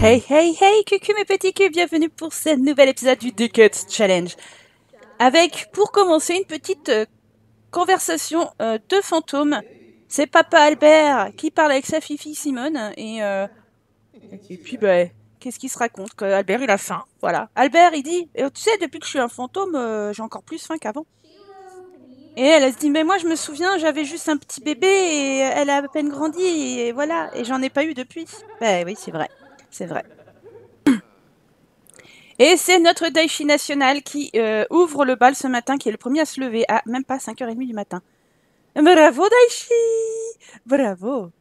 Hey hey hey, coucou mes petits culs, bienvenue pour ce nouvel épisode du Ducket Challenge. Avec, pour commencer, une petite conversation de fantômes. C'est Papa Albert qui parle avec sa fifi Simone et puis qu'est-ce qu'il se raconte que Albert il a faim, voilà. Albert il dit, tu sais depuis que je suis un fantôme, j'ai encore plus faim qu'avant. Et elle se dit, mais moi je me souviens, j'avais juste un petit bébé et elle a à peine grandi et voilà, et j'en ai pas eu depuis. Ben oui, c'est vrai, c'est vrai. Et c'est notre Daichi national qui ouvre le bal ce matin, qui est le premier à se lever à même pas 5h30 du matin. Bravo Daichi! Bravo!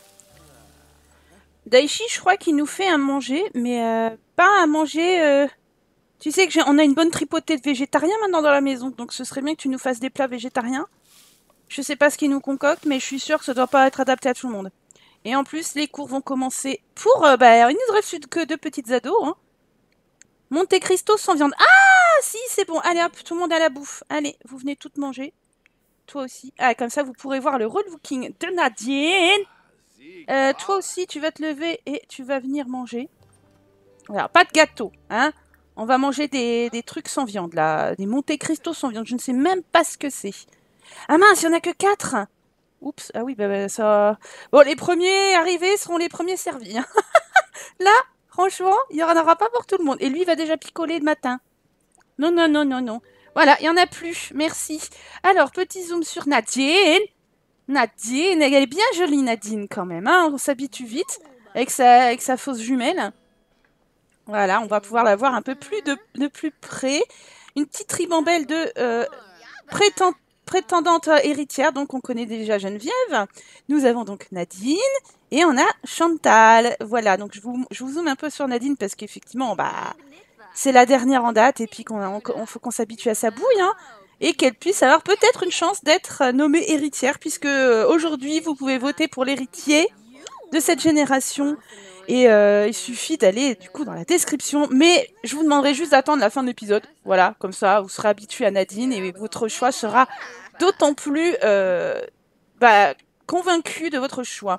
Daichi, je crois qu'il nous fait à manger, mais pas à manger... Tu sais que on a une bonne tripotée de végétariens maintenant dans la maison, donc ce serait bien que tu nous fasses des plats végétariens. Je sais pas ce qu'il nous concocte, mais je suis sûre que ça doit pas être adapté à tout le monde. Et en plus, les cours vont commencer pour... il ne reste que 2 petites ados, hein. Monte Cristo sans viande. Ah si, c'est bon. Allez hop, tout le monde à la bouffe. Allez, vous venez toutes manger. Toi aussi. Ah, comme ça, vous pourrez voir le relooking de Nadine. Toi aussi, tu vas te lever et tu vas venir manger. Alors, pas de gâteau, hein. On va manger des trucs sans viande, là. Des Monte Cristo sans viande. Je ne sais même pas ce que c'est. Ah mince, il n'y en a que 4. Oups, ah oui, ça... Bon, les premiers arrivés seront les premiers servis, hein. Là, franchement, il n'y en aura pas pour tout le monde. Et lui, il va déjà picoler le matin. Non, non, non, non, non. Voilà, il n'y en a plus. Merci. Alors, petit zoom sur Nadine. Nadine, elle est bien jolie, Nadine, quand même. Hein, on s'habitue vite avec sa fausse jumelle. Voilà, on va pouvoir la voir un peu plus de plus près. Une petite ribambelle de prétendante héritière. Donc, on connaît déjà Geneviève. Nous avons donc Nadine. Et on a Chantal. Voilà, donc je vous zoome un peu sur Nadine parce qu'effectivement, c'est la dernière en date et puis qu'on faut qu'on s'habitue à sa bouille, hein, et qu'elle puisse avoir peut-être une chance d'être nommée héritière, puisque aujourd'hui, vous pouvez voter pour l'héritier de cette génération. Et il suffit d'aller du coup dans la description. Mais je vous demanderai juste d'attendre la fin de l'épisode. Voilà, comme ça, vous serez habitué à Nadine et votre choix sera d'autant plus convaincu de votre choix.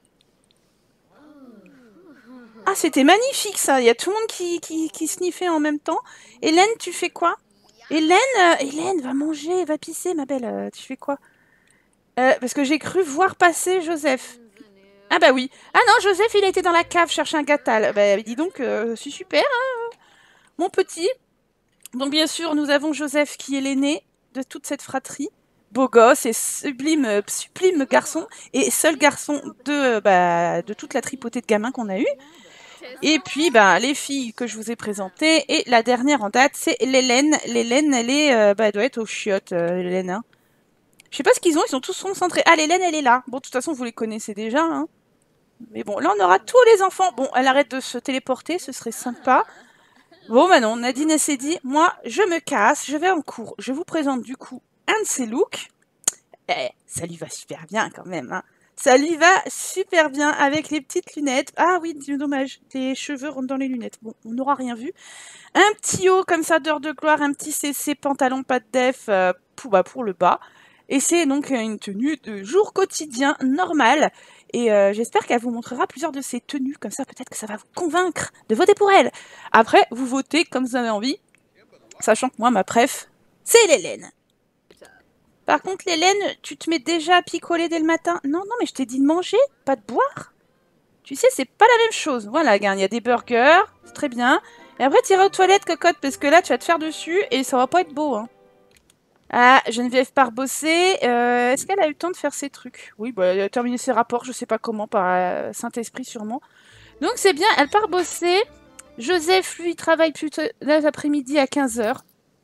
Ah, c'était magnifique ça. Il y a tout le monde qui sniffait en même temps. Hélène, tu fais quoi? Hélène, va manger, va pisser, ma belle. Tu fais quoi? Parce que j'ai cru voir passer Joseph. Ah bah oui. Ah non, Joseph, il a été dans la cave chercher un gâtal. Bah dis donc, c'est super, hein, mon petit. Donc bien sûr, nous avons Joseph qui est l'aîné de toute cette fratrie. Beau gosse et sublime garçon. Et seul garçon de toute la tripotée de gamins qu'on a eu. Et puis, les filles que je vous ai présentées. Et la dernière en date, c'est l'Hélène. L'Hélène, elle doit être aux chiottes, l'Hélène. Hein. Je sais pas ce qu'ils ont, ils sont tous concentrés. Ah, l'Hélène, elle est là. Bon, de toute façon, vous les connaissez déjà. Hein. Mais bon, là, on aura tous les enfants. Bon, elle arrête de se téléporter, ce serait sympa. Bon, non, Nadine, elle s'est dit, moi, je me casse, je vais en cours. Je vous présente du coup un de ses looks. Ça lui va super bien quand même, hein. Ça lui va super bien avec les petites lunettes. Ah oui, dommage, tes cheveux rentrent dans les lunettes. Bon, on n'aura rien vu. Un petit haut comme ça d'heure de gloire, un petit CC pantalon pas de def pour le bas. Et c'est donc une tenue de jour quotidien normale. Et j'espère qu'elle vous montrera plusieurs de ses tenues. Comme ça, peut-être que ça va vous convaincre de voter pour elle. Après, vous votez comme vous avez envie. Sachant que moi, ma préf, c'est l'Hélène. Par contre, l'Hélène, tu te mets déjà à picoler dès le matin? Non, non, mais je t'ai dit de manger, pas de boire. Tu sais, c'est pas la même chose. Voilà, regarde, il y a des burgers, c'est très bien. Et après, tu iras aux toilettes, cocotte, parce que là, tu vas te faire dessus et ça va pas être beau. Hein. Ah, Geneviève part bosser. Est-ce qu'elle a eu le temps de faire ses trucs? Oui, elle a terminé ses rapports, je sais pas comment, par Saint-Esprit sûrement. Donc c'est bien, elle part bosser. Joseph, lui, travaille plutôt l'après-midi à 15h.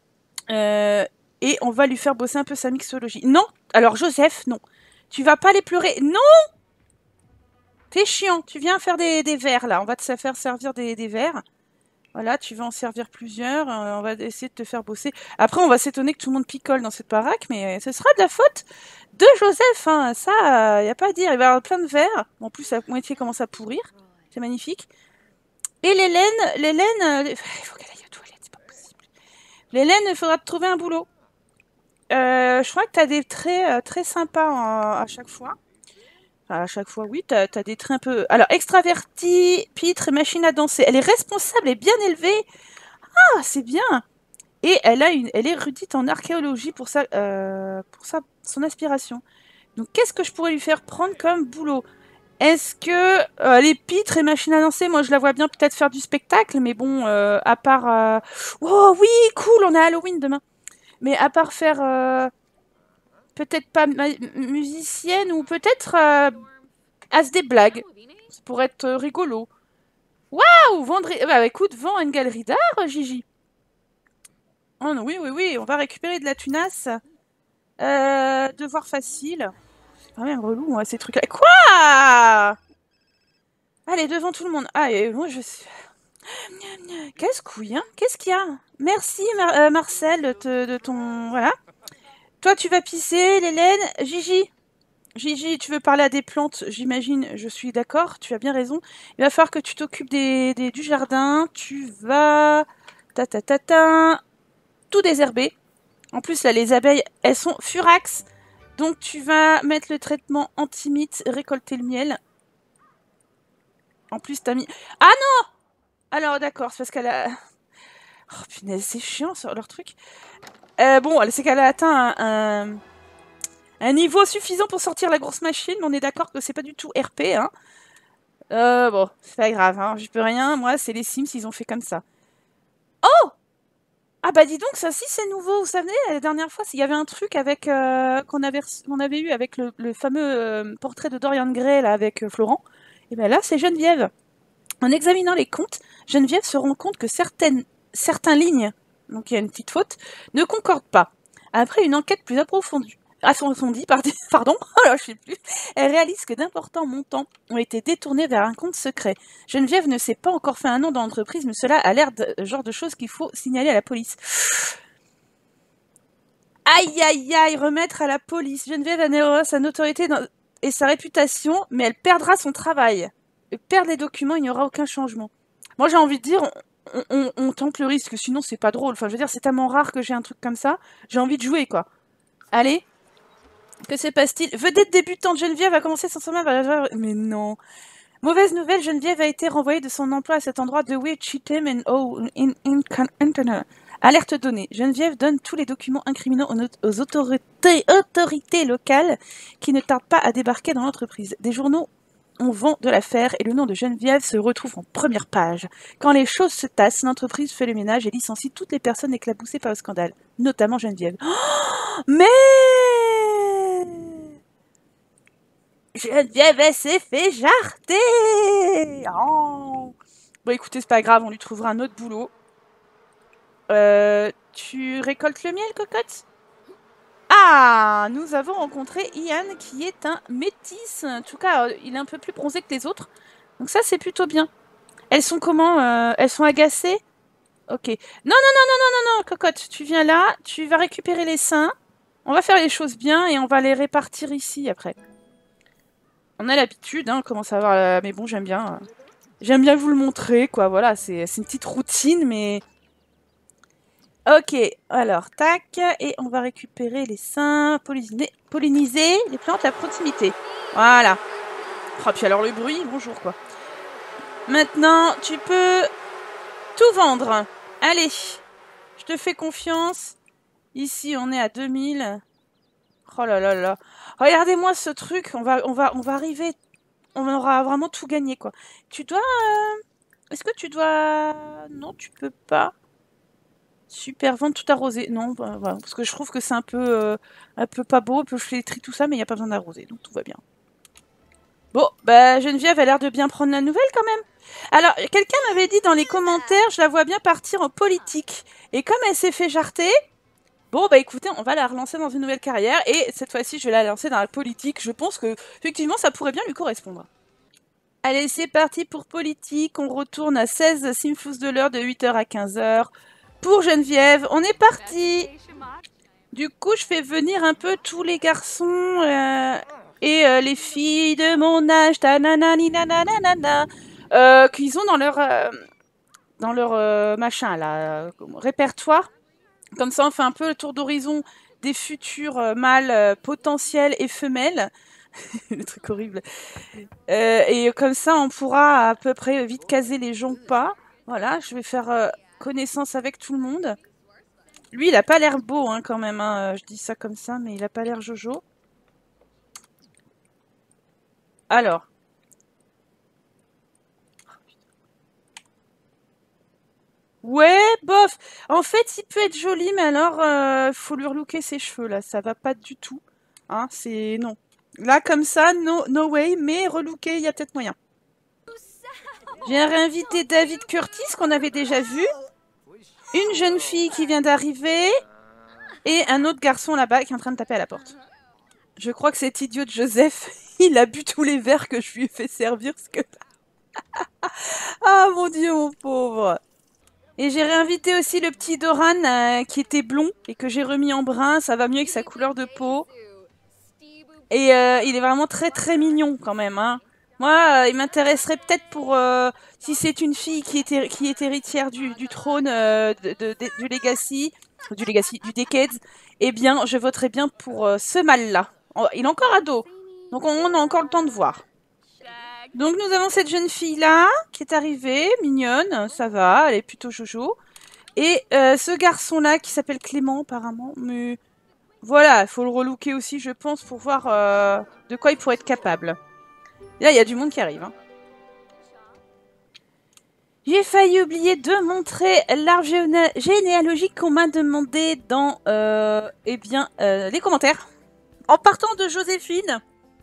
Et on va lui faire bosser un peu sa mixologie. Non! Alors Joseph, non. Tu vas pas les pleurer. Non! T'es chiant. Tu viens faire des verres, là. On va te faire servir des verres. Voilà, tu vas en servir plusieurs. On va essayer de te faire bosser. Après, on va s'étonner que tout le monde picole dans cette baraque, mais ce sera de la faute de Joseph. Hein. Ça, y a pas à dire. Il va y avoir plein de verres. En plus, la moitié commence à pourrir. C'est magnifique. Et l'Hélène, il faut qu'elle aille aux toilettes, c'est pas possible. L'Hélène, il faudra te trouver un boulot. Je crois que tu as des traits très sympas à chaque fois. Enfin, à chaque fois, oui, t'as des traits un peu... Alors, extravertie, pitre et machine à danser. Elle est responsable et bien élevée. Ah, c'est bien. Et elle est érudite en archéologie pour ça, son aspiration. Donc, qu'est-ce que je pourrais lui faire prendre comme boulot? Est-ce que les pitres et machines à danser, moi je la vois bien peut-être faire du spectacle, mais bon, à part... Oh oui, cool, on a Halloween demain. Mais à part faire peut-être pas musicienne ou peut-être as des blagues. Ça pourrait être rigolo. Waouh, vendre... Bah écoute, vends une galerie d'art, Gigi. Oh, non, oui, oui, oui, on va récupérer de la tunasse. Devoir facile. C'est quand même relou, hein, ces trucs-là. Quoi? Allez, devant tout le monde. Ah, et moi je suis... Qu'est-ce couille, hein? Qu'est-ce qu'il y a? Merci, Marcel, de ton... Voilà. Toi, tu vas pisser, l'Hélène. Gigi. Gigi, tu veux parler à des plantes, j'imagine, je suis d'accord, tu as bien raison. Il va falloir que tu t'occupes du jardin. Tu vas... Ta ta ta ta. Tout désherber. En plus, là, les abeilles, elles sont furax. Donc, tu vas mettre le traitement anti-mite, récolter le miel. En plus, t'as mis... Ah non! Alors, d'accord, c'est parce qu'elle a... Oh, punaise, c'est chiant, sur leur truc. Bon, c'est qu'elle a atteint un niveau suffisant pour sortir la grosse machine, mais on est d'accord que c'est pas du tout RP, hein. Bon, c'est pas grave, hein, j'y peux rien. Moi, c'est les Sims, ils ont fait comme ça. Oh! Ah bah dis donc, ça aussi c'est nouveau. Vous savez, la dernière fois, il y avait un truc avec qu'on avait eu avec le fameux portrait de Dorian Gray là avec Florent. Et ben là, c'est Geneviève. En examinant les comptes, Geneviève se rend compte que certains lignes, donc il y a une petite faute, ne concordent pas. Après une enquête plus approfondie, pardon, alors je sais plus, elle réalise que d'importants montants ont été détournés vers un compte secret. Geneviève ne s'est pas encore fait un nom dans l'entreprise, mais cela a l'air de genre de choses qu'il faut signaler à la police. Aïe aïe aïe, remettre à la police. Geneviève anéora sa notoriété et sa réputation, mais elle perdra son travail. Perdre les documents, il n'y aura aucun changement. Moi j'ai envie de dire, on tente le risque, sinon c'est pas drôle. Enfin je veux dire, c'est tellement rare que j'ai un truc comme ça. J'ai envie de jouer quoi. Allez, que se passe-t-il? Vedette débutante, Geneviève a commencé son sommeil. Mais non. Mauvaise nouvelle, Geneviève a été renvoyée de son emploi à cet endroit de Cheatham and Internal. Alerte donnée. Geneviève donne tous les documents incriminants aux autorités locales qui ne tardent pas à débarquer dans l'entreprise. Des journaux ont vent de l'affaire et le nom de Geneviève se retrouve en première page. Quand les choses se tassent, l'entreprise fait le ménage et licencie toutes les personnes éclaboussées par le scandale, notamment Geneviève. Oh, mais Geneviève, elle s'est fait jarter. Oh. Bon, écoutez, c'est pas grave, on lui trouvera un autre boulot. Tu récoltes le miel, cocotte? Ah, nous avons rencontré Ian, qui est un métis. En tout cas, il est un peu plus bronzé que les autres. Donc ça, c'est plutôt bien. Elles sont comment? Elles sont agacées? Ok. Non, non, non, non, non, non, non, cocotte. Tu viens là, tu vas récupérer les seins. On va faire les choses bien et on va les répartir ici, après. On a l'habitude, hein, on commence à avoir... Mais bon, j'aime bien... J'aime bien vous le montrer, quoi. Voilà, c'est une petite routine, mais... Ok, alors, tac. Et on va récupérer les seins, polliniser les plantes à proximité. Voilà. Oh, puis alors le bruit, bonjour, quoi. Maintenant, tu peux tout vendre. Allez, je te fais confiance. Ici, on est à 2000. Oh là là là. Regardez-moi ce truc. On va arriver... On aura vraiment tout gagné, quoi. Tu dois... Est-ce que tu dois... Non, tu peux pas. Super, vendre tout arrosé. Non, bah, voilà, parce que je trouve que c'est un peu pas beau, un peu flétri, tout ça, mais il n'y a pas besoin d'arroser, donc tout va bien. Bon, bah Geneviève a l'air de bien prendre la nouvelle quand même. Alors, quelqu'un m'avait dit dans les commentaires, je la vois bien partir en politique. Et comme elle s'est fait jarter, bon, bah écoutez, on va la relancer dans une nouvelle carrière, et cette fois-ci, je vais la lancer dans la politique. Je pense que, effectivement, ça pourrait bien lui correspondre. Allez, c'est parti pour politique. On retourne à 16 Simflous de l'heure de 8h à 15h. Pour Geneviève, on est parti. Du coup, je fais venir un peu tous les garçons et les filles de mon âge, qu'ils ont dans leur machin là, répertoire. Comme ça, on fait un peu le tour d'horizon des futurs mâles potentiels et femelles. Le truc horrible. Et comme ça, on pourra à peu près vite caser les gens ou pas. Voilà, je vais faire connaissance avec tout le monde. Lui, il a pas l'air beau hein, quand même. Hein. Je dis ça comme ça, mais il a pas l'air Jojo. Alors. Ouais, bof. En fait, il peut être joli, mais alors, faut lui relooker ses cheveux, là. Ça va pas du tout. Hein, c'est... Non. Là, comme ça, no way, mais relooker, il y a peut-être moyen. J'ai réinvité David Curtis, qu'on avait déjà vu. Une jeune fille qui vient d'arriver. Et un autre garçon là-bas qui est en train de taper à la porte. Je crois que cet idiot de Joseph, il a bu tous les verres que je lui ai fait servir. Ce que... Ah, mon Dieu, mon pauvre. Et j'ai réinvité aussi le petit Doran qui était blond et que j'ai remis en brun. Ça va mieux avec sa couleur de peau. Et il est vraiment très très mignon quand même. Hein. Moi, il m'intéresserait peut-être pour... si c'est une fille qui est héritière du trône du Legacy, du Decades, eh bien, je voterais bien pour ce mâle-là. Il est encore ado, donc on a encore le temps de voir. Donc nous avons cette jeune fille-là qui est arrivée, mignonne, ça va, elle est plutôt jojo. Et ce garçon-là qui s'appelle Clément apparemment, mais voilà, il faut le relooker aussi je pense pour voir de quoi il pourrait être capable. Et là il y a du monde qui arrive. Hein. J'ai failli oublier de montrer l'arbre généalogique qu'on m'a demandé dans les commentaires. En partant de Joséphine,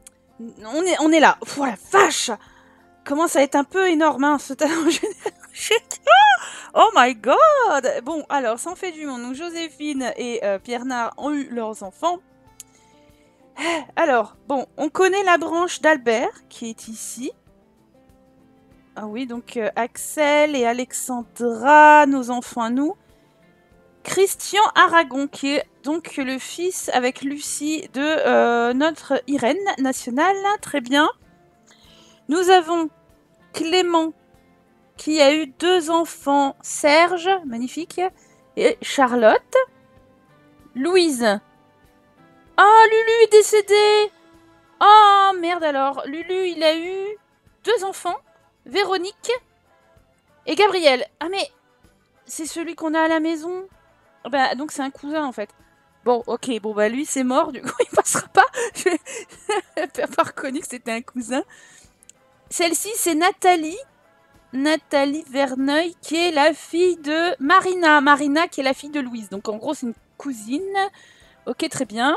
on est là. Oh la vache! Commence à être un peu énorme, hein, ce talent généalogique. Oh my god! Bon, alors, ça en fait du monde. Donc, Joséphine et Pierre Nard ont eu leurs enfants. Alors, bon, on connaît la branche d'Albert, qui est ici. Ah oui, donc Axel et Alexandra, nos enfants à nous. Christian Aragon, qui est donc le fils avec Lucie de notre Irène nationale. Très bien. Nous avons Clément, qui a eu 2 enfants, Serge, magnifique, et Charlotte. Louise. Oh, Lulu est décédé. Oh, merde alors. Lulu, il a eu 2 enfants, Véronique et Gabriel. Ah, mais c'est celui qu'on a à la maison. Bah, donc c'est un cousin, en fait. Bon, ok, bon, bah lui, c'est mort, du coup, il passera pas. Je n'ai pas reconnu que c'était un cousin. Celle-ci, c'est Nathalie. Nathalie Verneuil, qui est la fille de Marina. Marina, qui est la fille de Louise. Donc, en gros, c'est une cousine. Ok, très bien.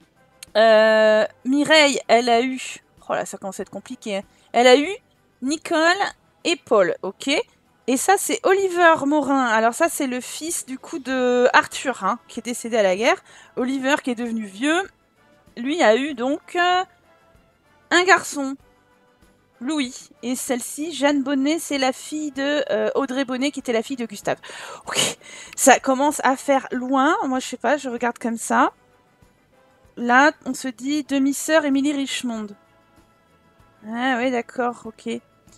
Mireille, elle a eu... Oh là, ça commence à être compliqué. Hein. Elle a eu Nicole et Paul, ok. Et ça, c'est Oliver Morin. Alors ça, c'est le fils, du coup, de Arthur, hein, qui est décédé à la guerre. Oliver, qui est devenu vieux. Lui a eu, donc, un garçon. Louis. Et celle-ci, Jeanne Bonnet, c'est la fille de Audrey Bonnet, qui était la fille de Gustave. Ok, ça commence à faire loin. Moi, je sais pas, je regarde comme ça. Là, on se dit demi-sœur Émilie Richmond. Ah oui, d'accord, ok.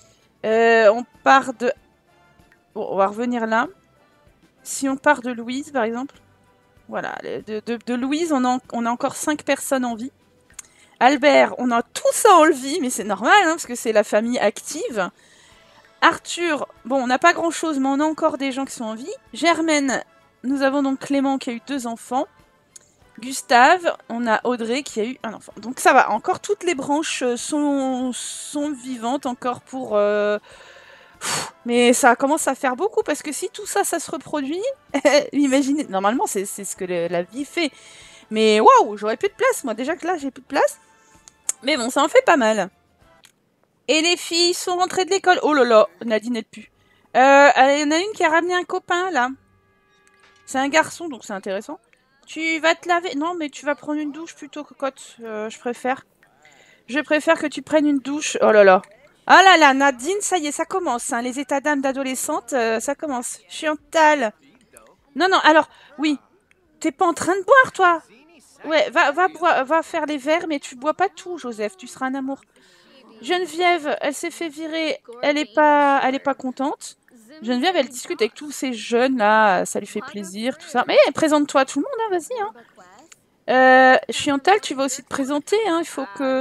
On part de... Bon, on va revenir là. Si on part de Louise, par exemple. Voilà, de Louise, on a encore 5 personnes en vie. Albert, on a tout ça en vie, mais c'est normal, hein, parce que c'est la famille active. Arthur, bon, on n'a pas grand-chose, mais on a encore des gens qui sont en vie. Germaine, nous avons donc Clément qui a eu 2 enfants. Gustave, on a Audrey qui a eu un enfant. Donc ça va, encore toutes les branches sont vivantes encore pour... Mais ça commence à faire beaucoup, parce que si tout ça, ça se reproduit, imaginez, normalement c'est ce que la vie fait. Mais waouh, j'aurais plus de place, moi, déjà que là j'ai plus de place. Mais bon, ça en fait pas mal. Et les filles sont rentrées de l'école. Oh là là, Nadine n'est plus. Il y en a une qui a ramené un copain, là. C'est un garçon, donc c'est intéressant. Tu vas te laver... Non, mais tu vas prendre une douche plutôt, cocotte. Je préfère. Je préfère que tu prennes une douche. Oh là là. Ah là là, Nadine, ça y est, ça commence. Hein. Les états d'âme d'adolescente, ça commence. Chantal. Non, non, alors, oui. T'es pas en train de boire, toi. Ouais, va faire les verres, mais tu bois pas tout, Joseph. Tu seras un amour. Geneviève, elle s'est fait virer. Elle est pas contente. Geneviève, elle discute avec tous ces jeunes là. Ça lui fait plaisir, tout ça. Mais présente-toi à tout le monde, hein, vas-y. Hein. Chantal, tu vas aussi te présenter. Hein. Il faut que...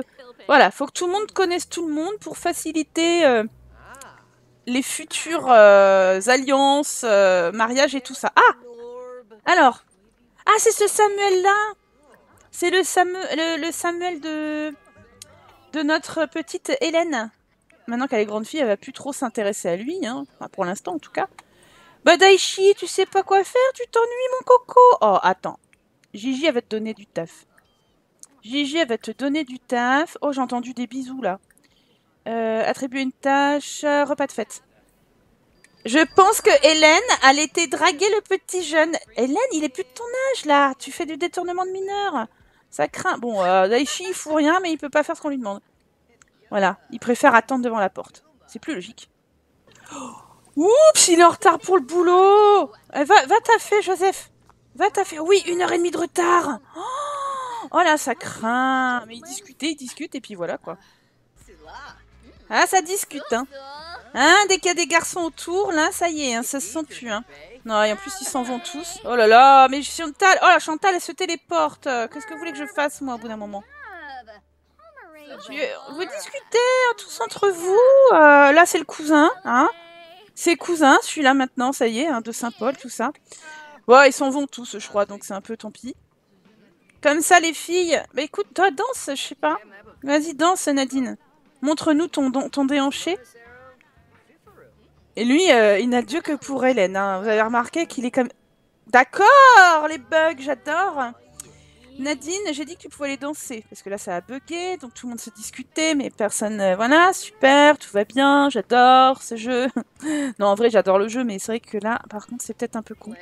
Voilà, faut que tout le monde connaisse tout le monde pour faciliter les futures alliances, mariages et tout ça. Ah! Alors! Ah, c'est ce Samuel-là! C'est le Samuel de notre petite Hélène. Maintenant qu'elle est grande fille, elle va plus trop s'intéresser à lui, hein. Enfin, pour l'instant en tout cas. Bah Daichi, tu sais pas quoi faire, tu t'ennuies mon coco. Oh, attends. Gigi, elle va te donner du taf. Gigi, elle va te donner du taf. Oh, j'ai entendu des bisous là. Attribuer une tâche, repas de fête. Je pense que Hélène, elle était draguer le petit jeune. Hélène, il est plus de ton âge là. Tu fais du détournement de mineur. Ça craint. Bon, Daichi, il fout rien, mais il peut pas faire ce qu'on lui demande. Voilà, il préfère attendre devant la porte. C'est plus logique. Oups, il est en retard pour le boulot. Va taffer, Joseph. Va taffer. Oui, 1h30 de retard. Oh là, ça craint. Mais ils discutent, et puis voilà, quoi. Ah, ça discute, hein. Hein, dès qu'il y a des garçons autour, là, ça y est, hein, ça se sent plus, hein. Non, et en plus, ils s'en vont tous. Oh là là, mais Chantal... Oh là, Chantal, elle se téléporte. Qu'est-ce que vous voulez que je fasse, moi, au bout d'un moment? Vous discutez hein, tous entre vous. Là, c'est le cousin, hein. C'est cousin, celui-là, maintenant, ça y est, hein, de Saint-Paul, tout ça. Ouais, ils s'en vont tous, je crois, donc c'est un peu tant pis. Comme ça, les filles... Bah écoute, toi, danse, je sais pas. Vas-y, danse, Nadine. Montre-nous ton déhanché. Et lui, il n'a Dieu que pour Hélène. Hein. Vous avez remarqué qu'il est comme... D'accord, les bugs, j'adore. Nadine, j'ai dit que tu pouvais aller danser. Parce que là, ça a bugué, donc tout le monde se discutait, mais personne... voilà, super, tout va bien, j'adore ce jeu. Non, en vrai, j'adore le jeu, mais c'est vrai que là, par contre, c'est peut-être un peu con.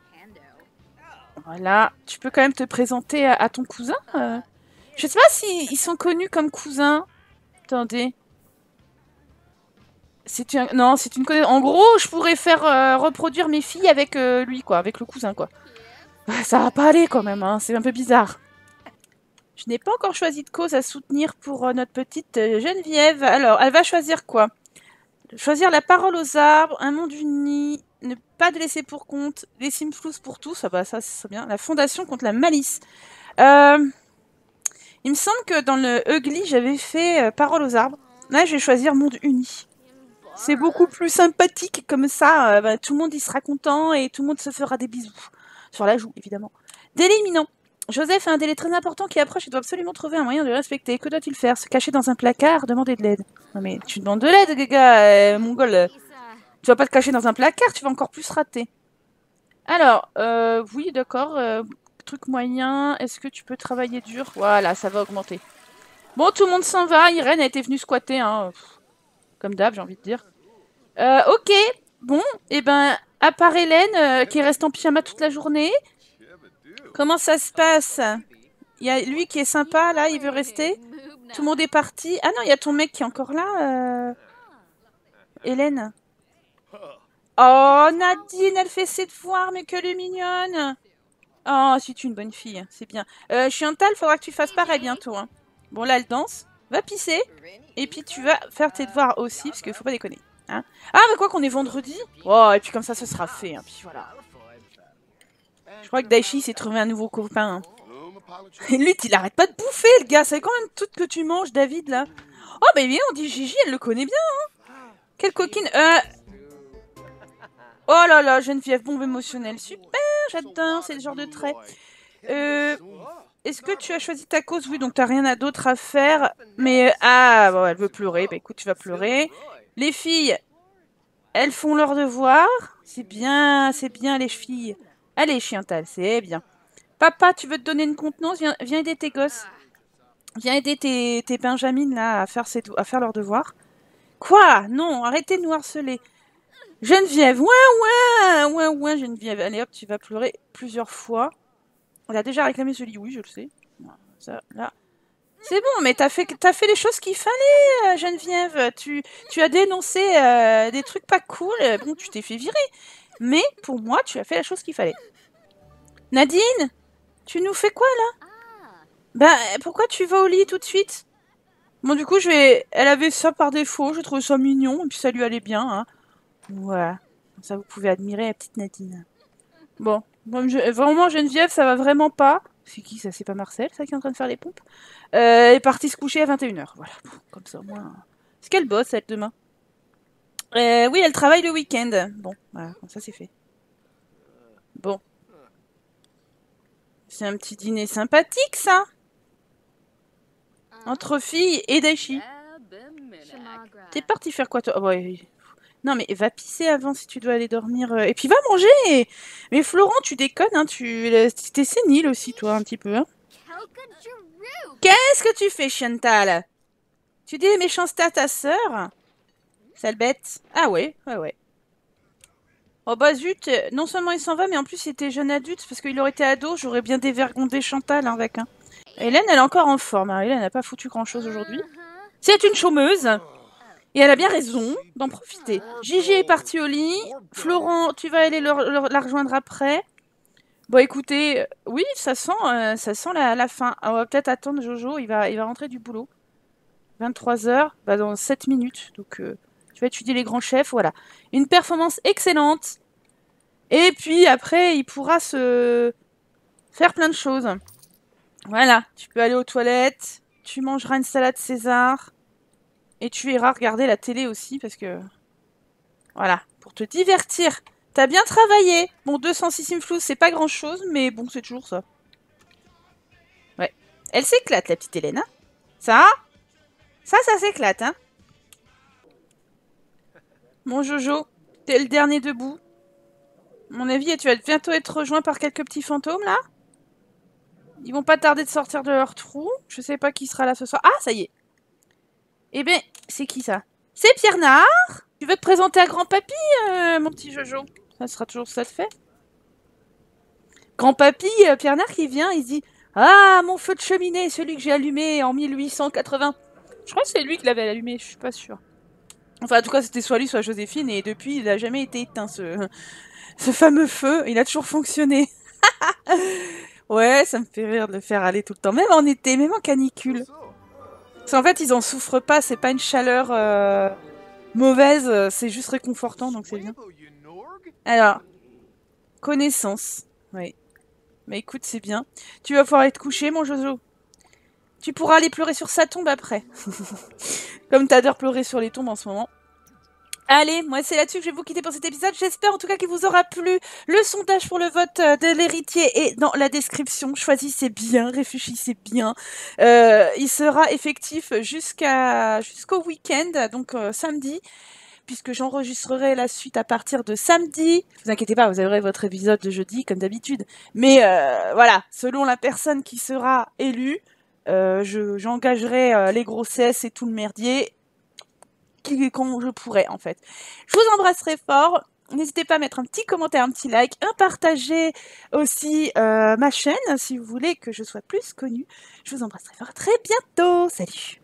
Voilà, tu peux quand même te présenter à ton cousin. Je sais pas s'ils sont connus comme cousins. Attendez. Non, c'est une connaissance. En gros, je pourrais faire reproduire mes filles avec lui, quoi, avec le cousin, quoi. Ah, ça va pas aller quand même, hein, c'est un peu bizarre. Je n'ai pas encore choisi de cause à soutenir pour notre petite Geneviève. Alors, elle va choisir quoi? Choisir la parole aux arbres, un monde uni, ne pas de laisser pour compte, les Simflous pour tous, ah bah ça c'est bien, la fondation contre la malice. Il me semble que dans le Ugly, j'avais fait parole aux arbres. Là, je vais choisir monde uni. C'est beaucoup plus sympathique comme ça. Bah, tout le monde y sera content et tout le monde se fera des bisous. Sur la joue, évidemment. Délai imminent. Joseph a un délai très important qui approche et doit absolument trouver un moyen de le respecter. Que doit-il faire? Se cacher dans un placard? Demander de l'aide. Non mais tu demandes de l'aide, Gaga, mongol. Tu vas pas te cacher dans un placard, tu vas encore plus rater. Alors, oui, d'accord. Truc moyen. Est-ce que tu peux travailler dur? Voilà, ça va augmenter. Bon, tout le monde s'en va. Irène a été venue squatter, hein. Comme d'hab, j'ai envie de dire. Ok. Bon, et ben, à part Hélène, qui reste en pyjama toute la journée. Comment ça se passe? Il y a lui qui est sympa, là, il veut rester. Tout le monde est parti. Ah non, il y a ton mec qui est encore là, Hélène. Oh, Nadine, elle fait ses devoirs, mais qu'elle est mignonne. Oh, c'est une bonne fille, c'est bien. Chantal, faudra que tu fasses pareil bientôt. Hein. Bon, là, elle danse. Va pisser. Et puis, tu vas faire tes devoirs aussi, parce qu'il faut pas déconner. Hein. Ah, mais quoi qu'on est vendredi. Oh, et puis comme ça, ce sera fait. Hein, puis voilà. Je crois que Daichi s'est trouvé un nouveau copain. Hein. Et lui, il arrête pas de bouffer, le gars. C'est quand même tout que tu manges, David, là. Oh, bah oui, on dit Gigi, elle le connaît bien. Hein. Quelle coquine. Oh là là, Geneviève, bombe émotionnelle. Super, j'adore, c'est le genre de trait. Est-ce que tu as choisi ta cause? Oui, donc t'as rien d'autre à faire. Mais, ah, bon, elle veut pleurer. Bah écoute, tu vas pleurer. Les filles, elles font leurs devoirs. C'est bien, les filles. Allez, Chantal, c'est bien. Papa, tu veux te donner une contenance? Viens aider tes gosses. Viens aider tes Benjamines, là, à faire leurs devoirs. Quoi? Non, arrêtez de nous harceler. Geneviève, ouais, Geneviève. Allez hop, tu vas pleurer plusieurs fois. On a déjà réclamé ce lit, oui, je le sais. Ça, là. C'est bon, mais t'as fait les choses qu'il fallait, Geneviève. Tu as dénoncé des trucs pas cool. Bon, tu t'es fait virer. Mais pour moi, tu as fait la chose qu'il fallait. Nadine, tu nous fais quoi là? Ben, pourquoi tu vas au lit tout de suite? Bon, du coup, elle avait ça par défaut. Je trouvais ça mignon et puis ça lui allait bien. Hein. Voilà. Ça, vous pouvez admirer la petite Nadine. Bon, vraiment, Geneviève, ça va vraiment pas. C'est qui ça? C'est pas Marcel, ça, qui est en train de faire les pompes? Elle est partie se coucher à 21h. Voilà, comme ça, au moins... Est-ce qu'elle bosse, elle, demain? Oui, elle travaille le week-end. Bon, voilà, comme ça, c'est fait. Bon. C'est un petit dîner sympathique, ça. Entre filles et Daichi. T'es parti faire quoi, toi? Oh, ouais. Non, mais va pisser avant si tu dois aller dormir. Et puis va manger. Mais Florent, tu déconnes, hein. T'es sénile aussi, toi, un petit peu. Hein. Qu'est-ce que tu fais, Chantal? Tu dis les méchancetés à ta sœur? Sale bête. Ah ouais, ouais. Oh bah zut, non seulement il s'en va, mais en plus il était jeune adulte, parce qu'il aurait été ado, j'aurais bien dévergondé Chantal hein, avec. Hein. Hélène, elle est encore en forme. Hein. Hélène n'a pas foutu grand-chose aujourd'hui. C'est une chômeuse. Et elle a bien raison d'en profiter. Gigi est parti au lit. Florent, tu vas aller la rejoindre après. Bon, écoutez, oui, ça sent la fin. On va peut-être attendre Jojo, il va rentrer du boulot. 23h, bah dans 7 minutes. Donc, tu vas étudier les grands chefs, voilà. Une performance excellente. Et puis, après, il pourra se faire plein de choses. Voilà, tu peux aller aux toilettes, tu mangeras une salade César. Et tu iras regarder la télé aussi, parce que... Voilà, pour te divertir. T'as bien travaillé. Bon, 206 flous, c'est pas grand-chose, mais bon, c'est toujours ça. Ouais. Elle s'éclate, la petite Hélène. Hein ça s'éclate, hein. Mon Jojo, t'es le dernier debout. À mon avis, tu vas bientôt être rejoint par quelques petits fantômes, là. Ils vont pas tarder de sortir de leur trou. Je sais pas qui sera là ce soir. Ah, ça y est. Eh ben, c'est qui, ça? C'est Pierre Nard. Tu veux te présenter à grand-papy, mon petit Jojo? Ça sera toujours ça de fait. Grand-papy, Pierre Nard qui vient, il se dit « Ah, mon feu de cheminée, celui que j'ai allumé en 1880. » Je crois que c'est lui qui l'avait allumé, je suis pas sûre. Enfin, en tout cas, c'était soit lui, soit Joséphine, et depuis, il n'a jamais été éteint, ce fameux feu. Il a toujours fonctionné. Ouais, ça me fait rire de le faire aller tout le temps, même en été, même en canicule. Parce qu'en fait, ils en souffrent pas, c'est pas une chaleur mauvaise, c'est juste réconfortant, donc c'est bien. Alors, connaissance, oui. Mais écoute, c'est bien. Tu vas pouvoir aller te coucher, mon Jojo. Tu pourras aller pleurer sur sa tombe après. Comme t'adores pleurer sur les tombes en ce moment. Allez, moi c'est là-dessus que je vais vous quitter pour cet épisode. J'espère en tout cas qu'il vous aura plu. Le sondage pour le vote de l'héritier est dans la description. Choisissez bien, réfléchissez bien. Il sera effectif jusqu'au week-end, donc samedi. Puisque j'enregistrerai la suite à partir de samedi. Ne vous inquiétez pas, vous aurez votre épisode de jeudi, comme d'habitude. Mais voilà, selon la personne qui sera élue, j'engagerai les grossesses et tout le merdier quand je pourrai, en fait. Je vous embrasserai fort. N'hésitez pas à mettre un petit commentaire, un petit like, à partager aussi ma chaîne si vous voulez que je sois plus connue. Je vous embrasserai fort. À très bientôt. Salut!